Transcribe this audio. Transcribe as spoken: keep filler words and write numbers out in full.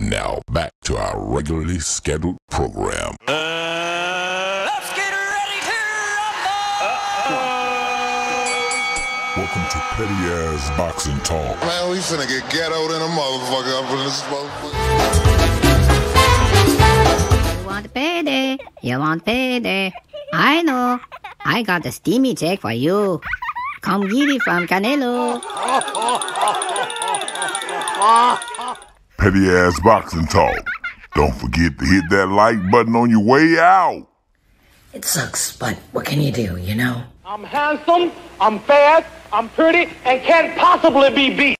Now, back to our regularly scheduled program. Uh, let's get ready to rumble! Welcome to Petty Ass Boxing Talk. Man, we finna get ghettoed in a motherfucker up in this motherfucker. You want payday? You want payday? I know. I got a steamy check for you. Come get it from Canelo. Petty Ass Boxing Talk. Don't forget to hit that like button on your way out. It sucks, but what can you do, you know? I'm handsome, I'm fast, I'm pretty, and can't possibly be beat.